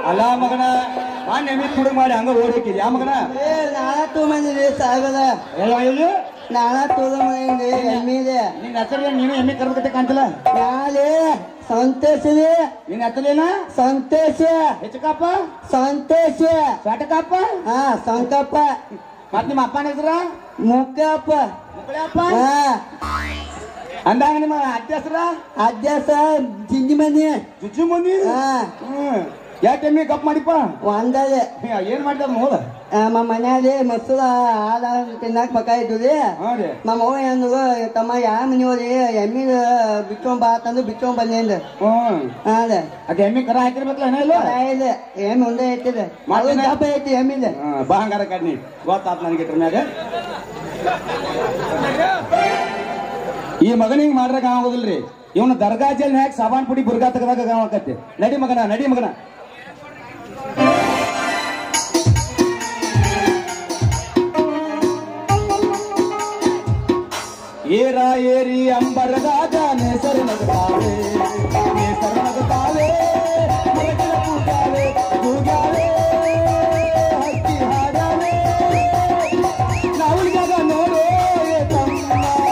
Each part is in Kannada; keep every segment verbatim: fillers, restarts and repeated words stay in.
ಅಲ್ಲ ಮಗನ ನಾನು ಎಮ್ಮೆ ತುಡುಗ ಮಾಡಿ ಹಂಗ ಓಡೋಕಿದ್ಯಾ ಯಾ ಮಗನ ಏ ನಾನ ತೊಗೊಂಬಂದಿರಿ ಸಾಹೇಬರ ಹೇಳೋ ಇಲ್ಲಿ ನಾನ ತೊಗೊಂಬಂದಿ ಎಮ್ಮಿದೆ ನಿನ್ನ ಹೆಸರು ನೀನು ಎಮ್ಮೆ ಕರ್ಬೇಕತ್ತೆ ಕಾಣ್ತಿಲ್ಲ ನಾಳೆ ಸಂತೋಷರಿ ನಿನ್ನ ಹೆಸರೇನ ಸಂತೋಷ ಹೆಚ್ಚಕಪ್ಪ ಸಂತೋಷ ಸಾಟಕಪ್ಪ ಹಾ ಸಂಕಪ್ಪ ಮತ್ ನಿಮ್ಮ ಅಪ್ಪನ ಹೆಸರ ಮುಕ್ಕಪ್ಪ ಮುಕ್ಕಳಪ್ಪ ಹಾ ಅಂದಾಗ ನಿಮ್ಮ ಅತ್ತೆ ಹೆಸರ ಅಧ್ಯಾಸ ಜಿಂಜಿ ಮನಿ ಜುಜ್ಜು ಮಂದಿ ಹಾ ಹ್ಮ್ ಯಾಕೆ ಎಮ್ಮೆ ಕಪ್ ಮಾಡಿಪ್ಪ ಒಂದದೆ ಏನ್ ಮಾಡ್ತಾರ ನೋಡ ನಮ್ಮ ಮನ್ಯಾಗ ಮೊಸರು ಹಾಲ ತಿನ್ನಾಕ ಬೇಕಾಯ್ತು ರೀ ಹಾ ರೀ ನಮ್ಮ ಅವ್ವ ಏನಂದ್ರು ತಮ್ಮ ಯಾವ ಮನೆಯವ್ರಿ ಎಮ್ಮಿ ಬಿಚ್ಚೊಂಡ್ ಬಾ ತಂದು ಬಿಚ್ಚೊಂಡ್ ಬಂದೇಂದ ಹ್ಮ್ ಹಾ ರೀ ಅದ್ ಎಮ್ಮೆ ಕರ ಹಾಕಿರ್ಬೇಕಲ್ಲ ಏನ ಇಲ್ಲ ಇದೆ ಎಮ್ಮಿ ಒಂದೇ ಐತಿದೆ ಅದು ದಪ್ಪ ಐತಿ ಎಮ್ಮಿದೆ ಬಾ ಹಂಗಾರ ಕಡ್ನಿ ಗೊತ್ತಾತ್ ನನಗೆ ಇಟ್ರ ಮ್ಯಾಗ ಈ ಮಗನಿಗೆ ಮಾಡ್ರಾಗ ಆಗೋದಿಲ್ರಿ ಇವನು ದರ್ಗಾ ಜಲ್ ಹಾಕಿ ಸಾಬಾನ್ ಪುಡಿ ಬುರ್ಗಾ ತೆಗದಾಗ ಆಕತ್ತೆ ನಡಿ ಮಗನ ನಡಿ ಮಗನ ಏರ ಏರಿ ಅಂಬರದಾಗ ನೇಸರು ನಗುತ್ತಾವೆ ನೇಸರು ನಗುತ್ತಾವೆ ಮರಗಳ ಕೂಗಾವೆ ಕೂಗಾವೆ ಹಕ್ಕಿ ಹಾಡಾವೆ ನಾವುಳಿಗಾಗ ನೋಡೋ ತಮ್ಮ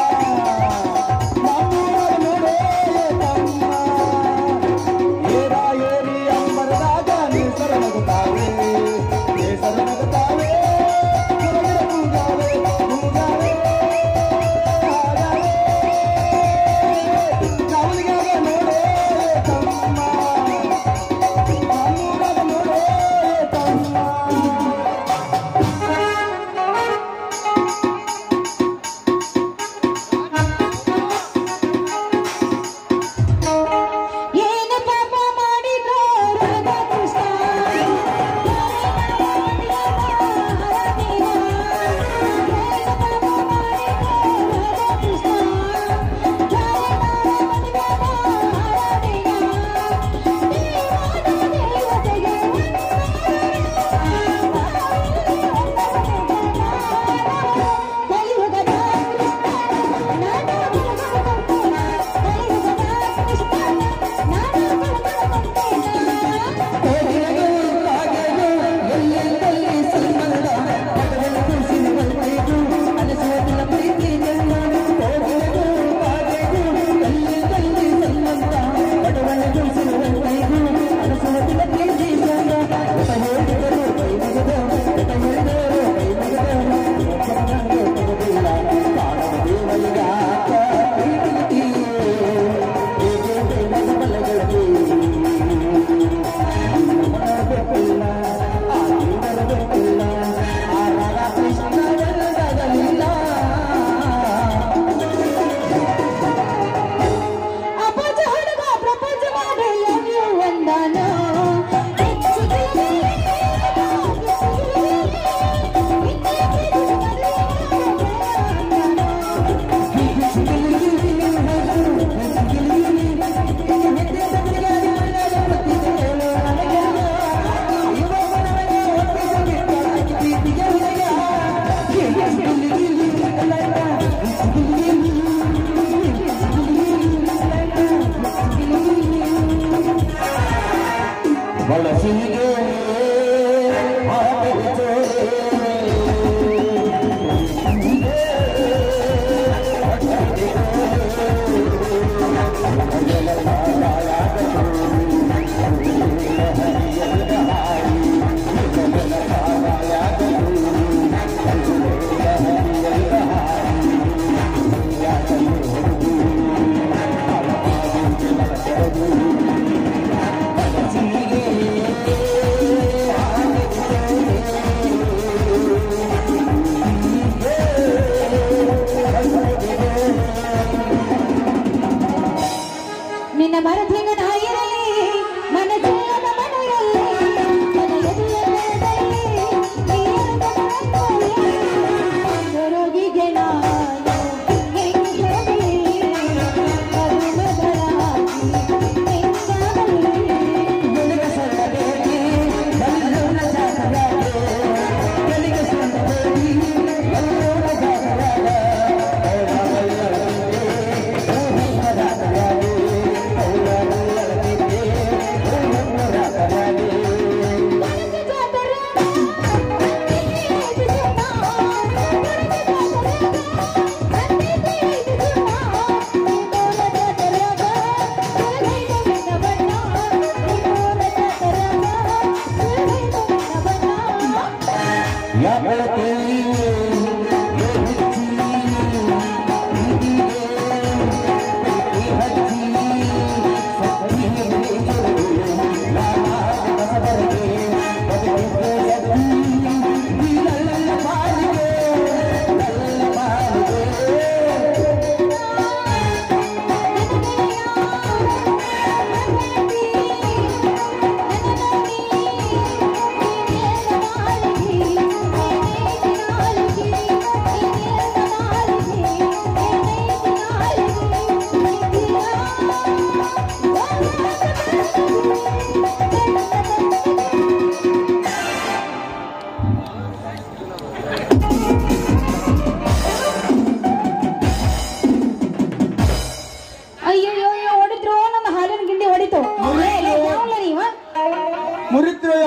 ನಮ್ಮೂರಾಗ ನೋಡೋ ತಮ್ಮ ಏರ ಏರಿ ಅಂಬರದಾಗ ನೇಸರು ನಗುತ್ತಾವೆ ನೇಸರು ನಗುತ್ತಾವೆ ಮರಗಳ ಕೂಗಾವೆ ಕೂಗಾವೆ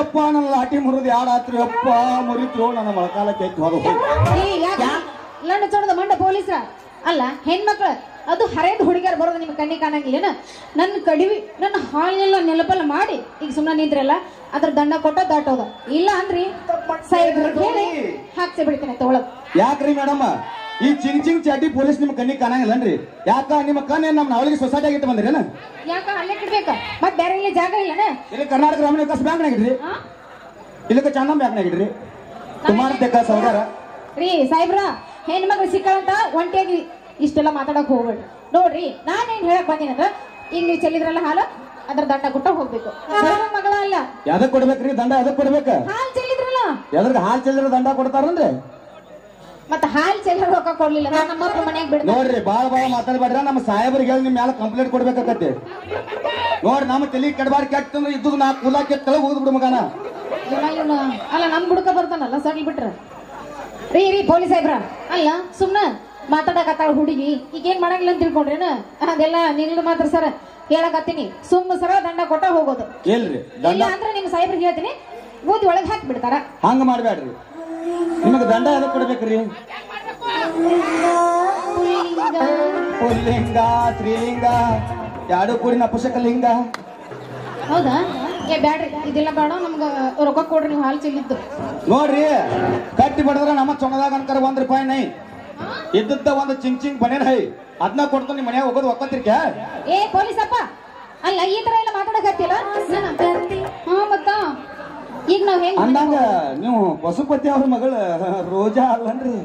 ಯಪ್ಪ ನನ್ನ ಲಾಟಿ ಮುರಿದು ಯಾಡಾತ್ರಿ ಅಪ್ಪ ಮುರಿತ್ರು ನನ್ನ ಮೊಳಕಾಲಕ್ಕೆ ಎತ್ತಿ ಹೋದ ಲಂಡ ಚೋಡದ ಮಂಡ ಪೊಲೀಸ್ರ ಅಲ್ಲ ಹೆಣ್ಮಕ್ಳು ಅದು ಹರಿದ ಹುಡುಗಿಯರು ಬರೋದು ನಿಮ್ಗೆ ಕಣ್ಣಿ ಕಾಣಂಗಿಲ್ಲ ನನ್ನ ಕಡಿವಿ ನನ್ನ ಹಾಲಿನೆಲ್ಲ ನೆಲಪಲ್ಲ ಮಾಡಿ ಈಗ ಸುಮ್ಮನೆ ನಿಂದ್ರಲ್ಲ ಅದ್ರ ದಂಡ ಕೊಟ್ಟ ದಾಟೋದ ಇಲ್ಲ ಅಂದ್ರಿ ಸಾಹೇಬ್ರ ಹೇಳಿ ಹಾಕ್ಸಿ ಬಿಡ್ತೇನೆ ತಗೊಳಕ್. ಯಾಕ್ರಿ ಮೇಡಮ್ ಈ ಚಿಂಗ್ ಚಿಂಗ್ ಚಾಟಿ ಪೊಲೀಸ್ ನಿಮ್ ಕಣ್ಣಿಗೆ ಕಾಣಂಗಿಲ್ಲನ್ರಿ? ಯಾಕ ನಿಮ್ಮ ಕಣ್ಣು ನಮ್ಮ ಅವಳಿಗೆ ಸೊಸೈಟಿ ಆಗಿಟ್ಟು ಬಂದ್ರೇನ? ಯಾಕ ಅಲ್ಲೇ ಇಡ್ಬೇಕ ಮತ್ ಬೇರೆ ಇಲ್ಲಿ ಜಾಗ ಇಲ್ಲನ? ಇಲ್ಲಿ ಕರ್ನಾಟಕ ಗ್ರಾಮೀಣ ವಿಕಾಸ ಬ್ಯಾಂಕ್ ನಾಗಿಡ್ರಿ, ಇಲ್ಲಕ್ಕ ಚಂದಂ ಬ್ಯಾಂಕ್ ನಾಗಿಡ್ರಿ, ಕುಮಾರ ತೆಕ್ಕ ಸೌದಾರ ರೀ ಸಾಹೇಬ್ರ ಹೆಣ್ಮಕ್ಳು ಸಿಕ್ಕಂತ ಒಂಟಿಯಾಗಿ ಇಷ್ಟೆಲ್ಲ ಮಾತಾಡಕ್ ಹೋಗ್ಬೇಡ್ರಿ. ನೋಡ್ರಿ ನಾನೇನ್ ಹೇಳಕ್ ಬಂದಿನಂದ್ರ ಈಗ ನೀವು ಚೆಲ್ಲಿದ್ರಲ್ಲ ಹಾಲು ಅದ್ರ ದಂಡ ಕೊಟ್ಟ ಹೋಗ್ಬೇಕು. ಮಗಳ ಅಲ್ಲ ಯಾವ್ದಕ್ ಕೊಡ್ಬೇಕ್ರಿ ದಂಡ? ಯಾವ್ದಕ್ ಕೊಡ್ಬೇಕ? ಹಾಲ್ ಚೆಲ್ಲಿದ್ರಲ್ಲ ಯಾವ್ದ್ರ ಹಾಲ್ ಚೆಲ್ಲಿದ್ರ ದಂಡ ಕೊಡ್ತಾರನ್ರಿ? ಮತ್ತ ಹಾಲ್ ಚೆಲ್ಲರ ರೊಕ್ಕ ಕೊಡ್ಲಿಲ್ಲ ನಮ್ಮ ಮನ್ಯಾಗ ಬಿಡ. ನೋಡ್ರಿ ಬಾಳ ಬಾಳ ಮಾತಾಡ್ಬೇಡ್ರ, ನಮ್ಮ ಸಾಹೇಬರಿಗೆ ಹೇಳಿ ನಿಮ್ ಮ್ಯಾಲ ಕಂಪ್ಲೇಂಟ್ ಕೊಡ್ಬೇಕಾಗತ್ತೆ. ನೋಡ್ರಿ ನಮ್ಮ ತಲಿ ಕೆಡಬಾರ್ ಕೆಟ್ಟಂದ್ರೆ ಇದ್ದು ನಾ ಕೂಲಾಕೆ ಕೆಳಗೆ ಹೋಗುದ್ ಬಿಡು ಮಗನ. ಇವನ ಇವನ ಅಲ್ಲ ನಮ್ ಬುಡಕ ಬರ್ತಾನಲ್ಲ ಸಡ್ಲ್ ಬಿಟ್ರ. ರೀ ರೀ ಪೊಲೀಸ್ ಸಾಹೇಬ್ರ ಅಲ್ಲ ಸುಮ್ನ ಮಾತಾಡಕತ್ತಾಳ ಹುಡುಗಿ ಈಗ ಏನ್ ಮಾಡಂಗಿಲ್ಲ ಅಂತ ತಿಳ್ಕೊಂಡ್ರೇನ? ಅದೆಲ್ಲ ನಿಲ್ದು ಮಾತ್ರ ಸರ್ ಹೇಳಕತ್ತೀನಿ ಸುಮ್ಮ ಸರ ದಂಡ ಕೊಟ್ಟ ಹೋಗೋದು. ಇಲ್ರಿ ಇಲ್ಲ ಅಂದ್ರೆ ನಿಮ್ ಸಾಹೇಬ್ರಿಗೆ ಹೇಳ್ತೀನಿ ಊದಿ ಒಳಗೆ ಹಾಕಿ ಬಿಡ್ತಾರ. ಹಂಗ ಮಾಡ್ಬೇಡ್ರಿ, ನಿಮಗ್ ದಂಡ ಯಾವ್ದಕ್ ಕೊಡ್ಬೇಕ್ರಿ? ಪುಲ್ಲಿಂಗ ಸ್ತ್ರೀಲಿಂಗ ಎರಡು ಕೂಡಿ ನಪುಷಕ ಲಿಂಗ. ಹೌದಾ? ಏ ಬ್ಯಾಡ್ರಿ ಇದೆಲ್ಲ ಬೇಡ ನಮ್ಗ ರೊಕ್ಕ ಕೊಡ್ರಿ ನೀವು ಹಾಲು ಚೆಲ್ಲಿದ್ದು. ನೋಡ್ರಿ ಕಟ್ಟಿ ಬಡದ್ರ ನಮ್ಮ ಚೊಣದಾಗ ಅನ್ಕರ ಒಂದ್ ರೂಪಾಯಿ ನೈ ಇದ್ದದ್ದ ಒಂದು ಚಿಂಗ್ ಚಿಂಗ್ ಬನೇನ್ ಹೈ ಅದನ್ನ ಕೊಡ್ತು ನಿಮ್ ಮನ್ಯಾಗ ಹೋಗೋದು ಒಕ್ಕಂತಿರ್ಕ. ಏ ಪೊಲೀಸಪ್ಪ ಅಲ್ಲ ಈ ತರ ಎಲ್ಲ ಮಾತಾಡಕತ್ತಿಲ್ಲ ಹಾ ಮತ್ತ ಈಗ ನಾವ್ ಹೆಂಗ್ ಅಂದಂಗ ನೀವು ಪಶುಪತಿ ಅವ್ರ ಮಗಳು ರೋಜಾ ಅಲ್ಲನ್ರಿ?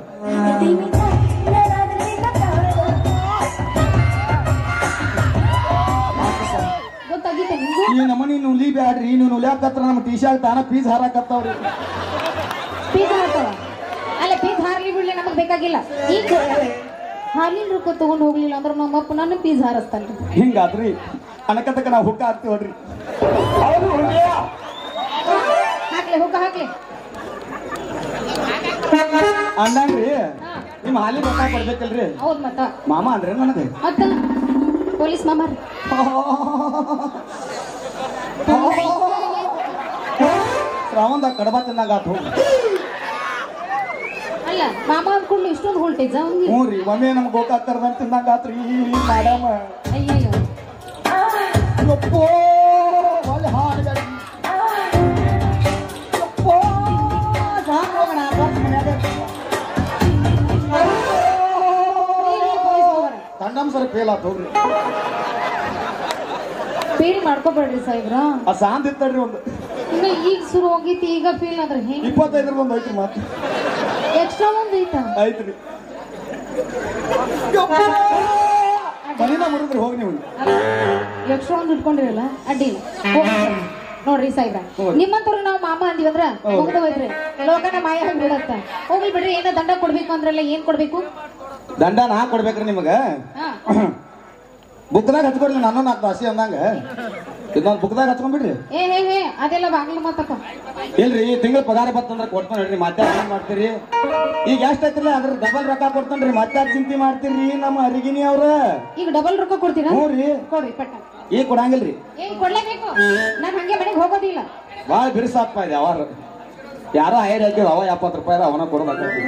ಗೊತ್ತಾಗಿತ್ತು ನಿಮ್ಗೂ? ಈ ನಮ್ಮನಿ ನುಲಿ ಬ್ಯಾಡ್ರಿ, ನೀವು ನುಲಿಯಾಕತ್ರ ನಮ್ಮ ಟೀ ಶರ್ಟ್ ತಾನ ಪೀಸ್ ಹಾರಾಕತ್ತಾವ್ರಿ. ಪೀಸ್ ಹಾರ್ತಾವ ಅಲ್ಲ ಪೀಸ್ ಹಾರ್ಲಿ ಬಿಡ್ಲಿ ನಮಗ್ ಬೇಕಾಗಿಲ್ಲ. ಈಗ ಹಾಲಿನ ರೊಕ್ಕ ತಗೊಂಡ್ ಹೋಗ್ಲಿಲ್ಲ ಅಂದ್ರೆ ನಮ್ಮಪ್ಪ ನನ್ನ ಪೀಸ್ ಹಾರಿಸ್ತಾನ್ರಿ. ಹಿಂಗಾದ್ರಿ ಅನಕತಕ್ಕ ನಾವು ಹುಕ್ಕ ಹಾಕ್ತಿವ್ ನೋಡ್ರಿ. ಹಾಕ್ಲಿ ಹುಕ್ಕ ಹಾಕ್ಲಿ ಅಂದಂಗ್ರಿ ನಿಮ್ ಹಾಲಿನ ರೊಕ್ಕ ಕೊಡ್ಬೇಕಲ್ರಿ? ಹೌದ್ ಮತ್ತ ಮಾಮ ಅಂದ್ರೆ ನನಗೆ ಮತ್ತ ಪೊಲೀಸ್ ಮಾಮಾರಿ ಶ್ರಾವಣದಾಗ ಕಡಬ ತಿಂದಾಗ ಆತು. ಅಲ್ಲ ಮಾಮ ಅಂದ್ಕೊಂಡು ಇಷ್ಟೊಂದು ವೋಲ್ಟೇಜ್ ಹ್ಞೂ ರೀ, ಒಮ್ಮೆ ನಮ್ ಗೋಕಾಕ್ ಕರ್ದಂತ ತಿಂದಾಗ ಆತ್ರಿ ಮೇಡಮ್. ಅಯ್ಯಯ್ಯೋ ಯಪ್ಪೋ ಒಳ್ಳೆ ಹಾಡ್ಬೇಡ್ರಿ. ಯಪ್ಪೋ ಸಾಕ್ ಹೋಗೋಣ ಬಸ್ ಮನ್ಯಾಗ. ಕಂಡಮ್ ಸರ್ ಫೇಲ್ ಆತ್ ಹೋಗ್ರಿ. ಪೇಡಿ ಮಾಡ್ಕೋಬೇಡ್ರಿ ಸಾಹೇಬ್ರ. ಆ ಶಾಂತ ಇತ್ತಡ್ರಿ ಒಂದು ಇನ್ನ ಈಗ ಶುರು ಹೋಗಿತ್ತು ಈಗ ಫೀಲ್ ಆದ್ರೆ ಹೆಂಗ್? ಇಪ್ಪತ್ತೈದರ ಒಂದು ಐತ್ರಿ ಮಾತು ಎಕ್ಸ್ಟ್ರಾ ಒಂದ್ ಐತಾ? ಐತ್ರಿ. ಮನಿನ ಮುರಿದ್ರಿ ಹೋಗಿ ನೀವು. ಎಕ್ಸ್ಟ್ರಾ ಒಂದ್ ಇಟ್ಕೊಂಡಿರಲ್ಲ ಅಡ್ಡಿಲ್ಲ. ನೋಡ್ರಿ ಸಾಹೇಬ್ರ ನಿಮ್ಮಂತವ್ರು ನಾವು ಮಾಮ ಅಂದಿವಂದ್ರ ಮುಗ್ದ ಹೋಯ್ತ್ರಿ ಲೋಕನ ಮಾಯ ಹೋಗಿ ಬಿಡತ್ತ. ಹೋಗ್ಲಿ ಬಿಡ್ರಿ ಏನೋ ದಂಡ ಕೊಡ್ಬೇಕು ಅಂದ್ರಲ್ಲ ಏನ್ ಕೊಡ್ಬೇಕು? ದಂಡ ನಾ ಕೊಡ್ಬೇಕ್ರಿ ನಿಮಗ? ಬುಕ್ದಾಗ ಹಚ್ಕೊಡ್ಲಿ ನಾನು ನಾಲ್ಕು ರಾಶಿ ಅಂದಂಗ ಇದೊಂದು ಬುಕ್ದಾಗ ಹಚ್ಕೊಂಡ್ಬಿಡ್ರಿ. ಏ ಹೇ ಹೇ ಅದೆಲ್ಲ ಬಾಗ್ಲ ಮಾತಪ್ಪ. ಇಲ್ರಿ ತಿಂಗಳ ಪಗಾರ ಬತ್ತಂದ್ರ ಕೊಡ್ತಾನ ಹೇಳ್ರಿ, ಮತ್ತೆ ಏನ್ ಮಾಡ್ತೀರಿ? ಈಗ ಎಷ್ಟ ಐತಿಲ್ಲ ಅದ್ರ ಡಬಲ್ ರೊಕ್ಕ ಕೊಡ್ತಾನ್ರಿ, ಮತ್ತೆ ಚಿಂತೆ ಮಾಡ್ತೀರಿ ನಮ್ಮ ಅರಿಗಿನಿ ಅವ್ರ? ಈಗ ಡಬಲ್ ರೊಕ್ಕ ಕೊಡ್ತೀರಾ? ಹ್ಞೂ ರೀ. ಕೊಡ್ರಿ ಪಟ್ಟ. ಈಗ ಕೊಡಂಗಿಲ್ರಿ. ಏನ್ ಕೊಡ್ಲೇಬೇಕು? ನಾನ್ ಹಂಗೆ ಮನೆಗೆ ಹೋಗೋದಿಲ್ಲ. ಬಾಳ ಬಿರ್ಸಾಪ್ಪ ಇದೆ ಅವಾರ ಯಾರೋ ಐಡ್ ಹಾಕಿದ ಅವ ಎಪ್ಪತ್ತು ರೂಪಾಯಿ ಅವನ ಕೊಡೋದಾಗ್ತದೆ.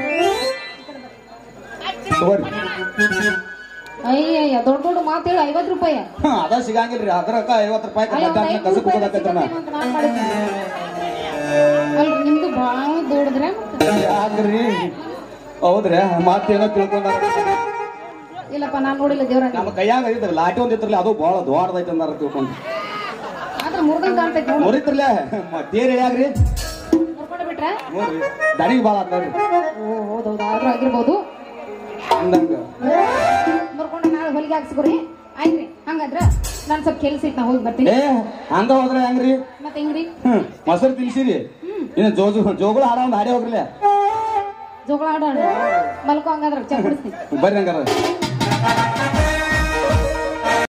ಅಯ್ಯಯ್ಯ ದೊಡ್ಡ ದೊಡ್ಡ ಮಾತೇಳಿ ಐವತ್ ರೂಪಾಯಿ ಅದ ಸಿಗಂಗಿಲ್ರಿ. ಅದ್ರಕ್ಕ ಐವತ್ತು ರೂಪಾಯಿ ಕಸಕ್ ಹೋಗೋದಕ್ಕೈತನ. ಅಲ್ರಿ ನಿಮ್ದು ಬಾಳ ದೊಡ್ಡ್ರೆ ಯಾಕ್ರಿ? ಹೌದ್ರಿ ಮತ್ತೇನೋ ತಿಳ್ಕೊಂಡ ಇಲ್ಲಪ್ಪ ನಾನ್ ನೋಡಿಲ್ಲ ದೇವ್ರ. ನಮ್ಮ ಕೈಯಾಗ ಐತಲ್ಲ ಲಾಟಿ ಒಂದ್ ಇತ್ರಲ್ಲ ಅದು ಬಾಳ ದೊಡ್ಡದೈತೆ ಅಂದಾರ ತಿಳ್ಕೊಂಡ್ ಆದ್ರ ಮುರ್ದಂಗ್ ಕಾಣ್ತೈತಿ ಮುರಿತ್ರಲ್ಲ ತೇರ್ ಹೇಳ್ಯಾಗ್ರಿ ಮುರ್ಕೊಂಡ್ ಬಿಟ್ರ ನೋಡ್ರಿ ದಣಿಗ್ ಬಾಳ ಆತ ನೋಡ್ರಿ. ಓ ಹೌದೌದು ಆದ್ರೂ ಆಗಿರ್ಬೋದು. ಅಂದಂಗ ಮುರ್ಕೊಂಡ ನಾಳೆ ಹೊಲಿಗೆ ಹಾಕ್ಸ್ಕೊರಿ ಆಯ್ತ್ರಿ. ಹಂಗಂದ್ರ ನಾನ್ ಸ್ವಲ್ಪ ಕೆಲ್ಸ ಐತ್ ನಾ ಹೋಗಿ ಬರ್ತೀನಿ. ಏ ಹಂಗ ಹೋದ್ರ ಹೆಂಗ್ರಿ? ಮತ್ತೆ ಹೆಂಗ್ರಿ? ಹ್ಮ್ ಮೊಸರು ತಿನ್ಸಿರಿ ಇನ್ನು ಜೋಜು ಜೋಗುಳ ಹಾಡ ಒಂದ್ ಹಾಡಿ ಹೋಗ್ರಲ್ಲ. ಜೋಗಳ ಆಡೋಣ ಮಲ್ಕೋ ಹಂಗಾದ್ರ ಚಾ ಕುಡಿಸ್ತೀನಿ ಬರ್ರಿ ಹಂಗಾರ.